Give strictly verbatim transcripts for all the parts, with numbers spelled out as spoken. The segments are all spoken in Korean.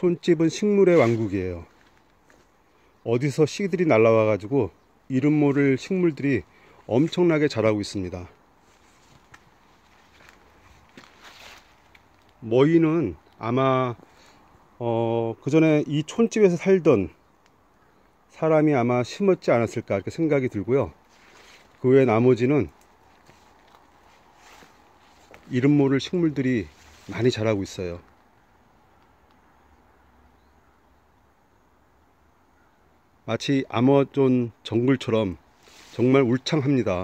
촌집은 식물의 왕국이에요. 어디서 씨들이 날라와 가지고 이름 모를 식물들이 엄청나게 자라고 있습니다. 머위는 아마 어, 그 전에 이 촌집에서 살던 사람이 아마 심었지 않았을까 이렇게 생각이 들고요. 그 외 나머지는 이름 모를 식물들이 많이 자라고 있어요. 마치 아마존 정글처럼 정말 울창합니다.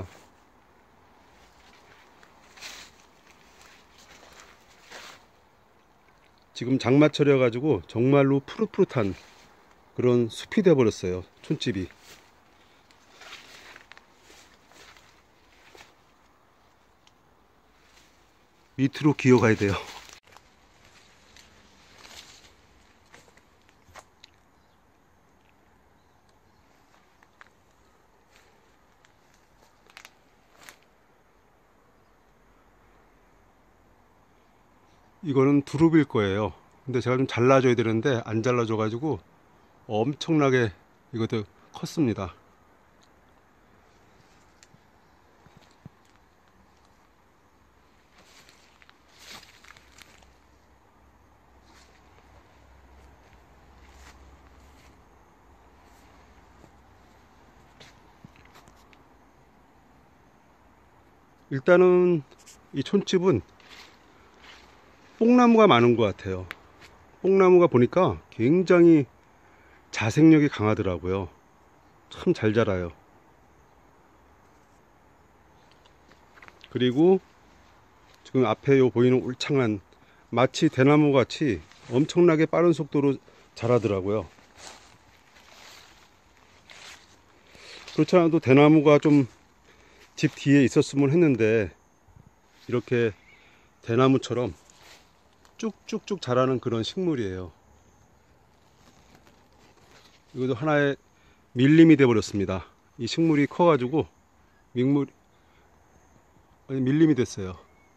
지금 장마철이어 가지고 정말로 푸릇푸릇한 그런 숲이 되어 버렸어요, 촌집이. 밑으로 기어가야 돼요. 이거는 두릅일 거예요. 근데 제가 좀 잘라줘야 되는데 안 잘라줘 가지고 엄청나게 이것도 컸습니다. 일단은 이 촌집은 뽕나무가 많은 것 같아요. 뽕나무가 보니까 굉장히 자생력이 강하더라고요. 참 잘 자라요. 그리고 지금 앞에 요 보이는 울창한 마치 대나무 같이 엄청나게 빠른 속도로 자라더라고요. 그렇지 않아도 대나무가 좀 집 뒤에 있었으면 했는데 이렇게 대나무처럼 쭉쭉쭉 자라는 그런 식물이에요. 이것도 하나의 밀림이 되어 버렸습니다. 이 식물이 커 가지고 밀물 아니 밀림이 됐어요.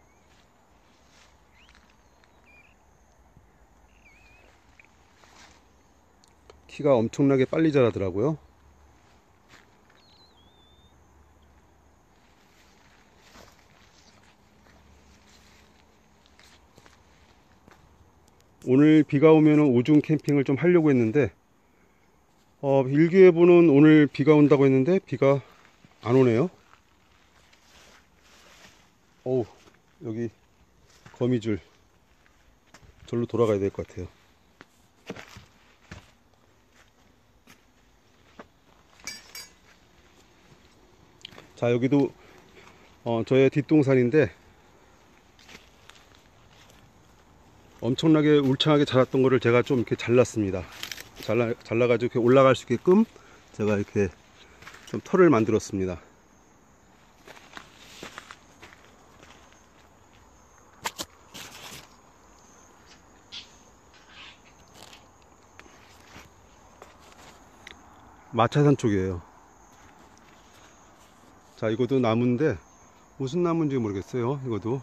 키가 엄청나게 빨리 자라더라고요. 오늘 비가 오면은 오중 캠핑을 좀 하려고 했는데 어, 일기예보는 오늘 비가 온다고 했는데 비가 안 오네요. 어우, 여기 거미줄 절로 돌아가야 될 것 같아요. 자, 여기도 어, 저의 뒷동산인데 엄청나게 울창하게 자랐던 거를 제가 좀 이렇게 잘랐습니다. 잘라, 잘라가지고 이렇게 올라갈 수 있게끔 제가 이렇게 좀 털을 만들었습니다. 마차산 쪽이에요. 자, 이것도 나무인데 무슨 나무인지 모르겠어요. 이것도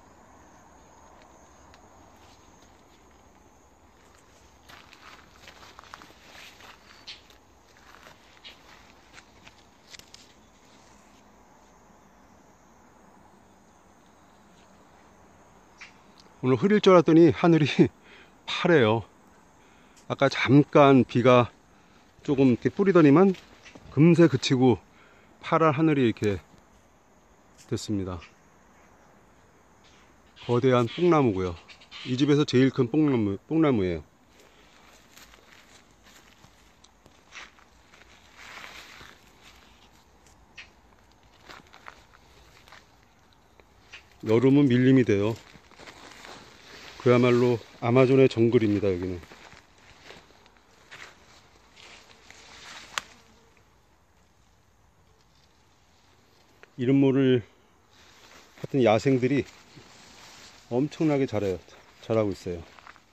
오늘 흐릴 줄 알았더니 하늘이 파래요. 아까 잠깐 비가 조금 이렇게 뿌리더니만 금세 그치고 파란 하늘이 이렇게 됐습니다. 거대한 뽕나무고요. 이 집에서 제일 큰 뽕나무, 뽕나무예요. 여름은 밀림이 돼요. 그야말로 아마존의 정글입니다. 여기는 이름 모를 하여튼 야생들이 엄청나게 자라요. 자라고 있어요.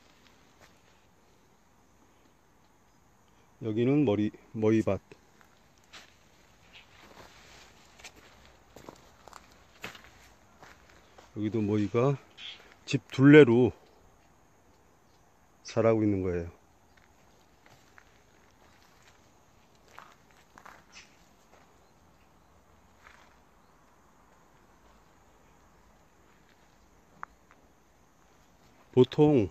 여기는 머리 머위밭. 여기도 머위가 집 둘레로 자라고 있는 거예요. 보통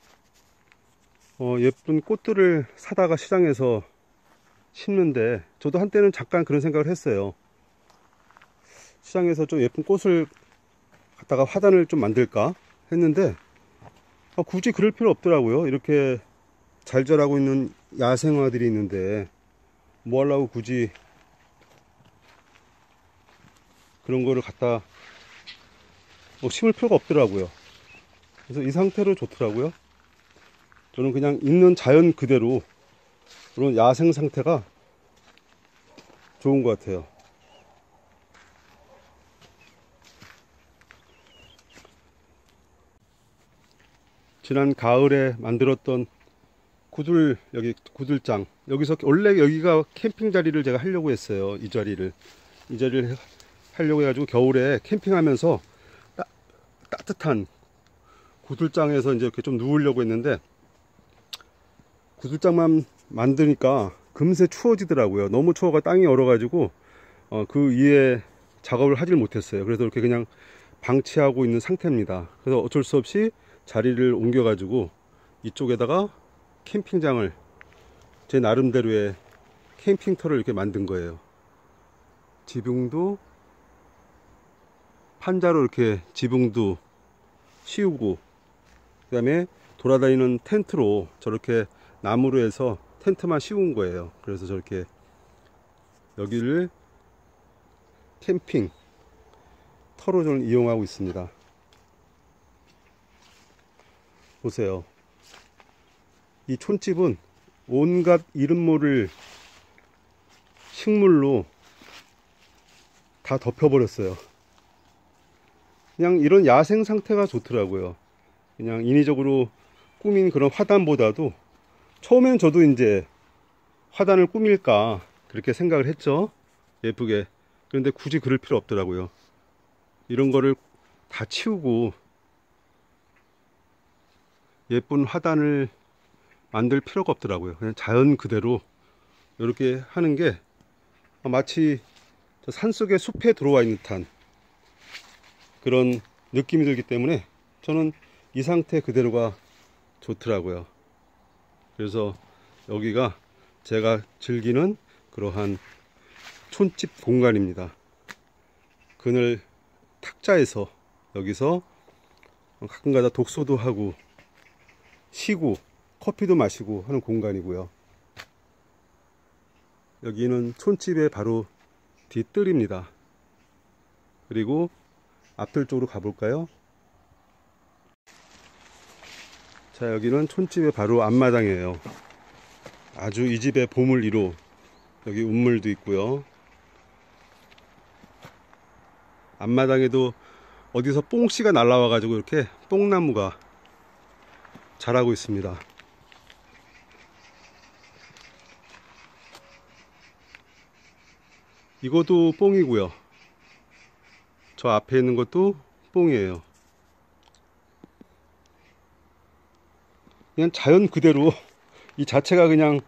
어, 예쁜 꽃들을 사다가 시장에서 심는데, 저도 한때는 잠깐 그런 생각을 했어요. 시장에서 좀 예쁜 꽃을 갖다가 화단을 좀 만들까 했는데 어, 굳이 그럴 필요 없더라고요. 이렇게 잘 자라고 있는 야생화들이 있는데 뭐 하려고 굳이 그런 거를 갖다 뭐 심을 필요가 없더라고요. 그래서 이 상태로 좋더라고요. 저는 그냥 있는 자연 그대로 그런 야생 상태가 좋은 것 같아요. 지난 가을에 만들었던 구들, 여기 구들장, 여기서 원래 여기가 캠핑 자리를 제가 하려고 했어요. 이 자리를 이 자리를 하려고 해가지고 겨울에 캠핑하면서 따, 따뜻한 구들장에서 이제 이렇게 좀 누우려고 했는데, 구들장만 만드니까 금세 추워지더라고요. 너무 추워가 땅이 얼어가지고 어, 그 위에 작업을 하질 못했어요. 그래서 이렇게 그냥 방치하고 있는 상태입니다. 그래서 어쩔 수 없이 자리를 옮겨가지고 이쪽에다가 캠핑장을, 제 나름대로의 캠핑터를 이렇게 만든 거예요. 지붕도 판자로 이렇게 지붕도 씌우고, 그 다음에 돌아다니는 텐트로 저렇게 나무로 해서 텐트만 씌운 거예요. 그래서 저렇게 여기를 캠핑 터로 저는 이용하고 있습니다. 보세요. 이 촌집은 온갖 이름 모를 식물로 다 덮여버렸어요. 그냥 이런 야생 상태가 좋더라고요. 그냥 인위적으로 꾸민 그런 화단보다도, 처음엔 저도 이제 화단을 꾸밀까 그렇게 생각을 했죠. 예쁘게. 그런데 굳이 그럴 필요 없더라고요. 이런 거를 다 치우고 예쁜 화단을 만들 필요가 없더라고요. 그냥 자연 그대로 이렇게 하는 게 마치 산속의 숲에 들어와 있는 듯한 그런 느낌이 들기 때문에 저는 이 상태 그대로가 좋더라고요. 그래서 여기가 제가 즐기는 그러한 촌집 공간입니다. 그늘 탁자에서 여기서 가끔가다 독서도 하고 쉬고 커피도 마시고 하는 공간이고요. 여기는 촌집의 바로 뒷뜰입니다. 그리고 앞뜰 쪽으로 가볼까요? 자, 여기는 촌집의 바로 앞마당이에요. 아주 이 집의 보물 일 호. 여기 운물도 있고요. 앞마당에도 어디서 뽕씨가 날라와 가지고 이렇게 뽕나무가 자라고 있습니다. 이것도 뽕이고요. 저 앞에 있는 것도 뽕이에요. 그냥 자연 그대로, 이 자체가 그냥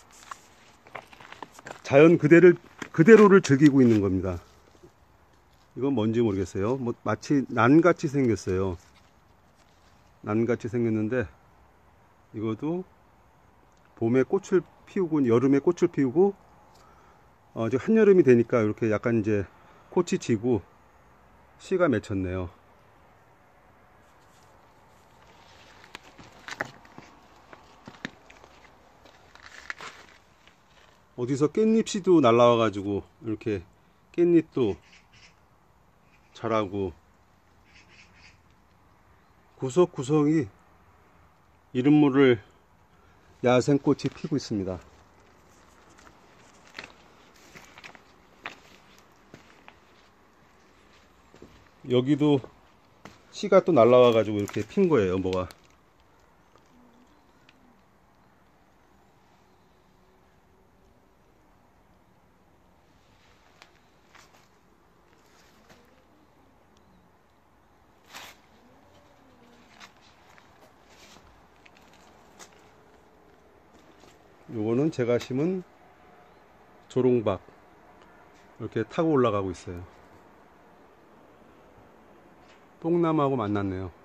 자연 그대를, 그대로를 즐기고 있는 겁니다. 이건 뭔지 모르겠어요. 뭐 마치 난같이 생겼어요. 난같이 생겼는데 이것도 봄에 꽃을 피우고 여름에 꽃을 피우고 어, 이제 한여름이 되니까 이렇게 약간 이제 꽃이 지고 씨가 맺혔네요. 어디서 깻잎씨도 날라와 가지고 이렇게 깻잎도 자라고, 구석구석이 이름 모를 야생꽃이 피고 있습니다. 여기도 씨가 또 날라와 가지고 이렇게 핀 거예요. 뭐가 요거는 제가 심은 조롱박. 이렇게 타고 올라가고 있어요. 뽕나무하고 만났네요.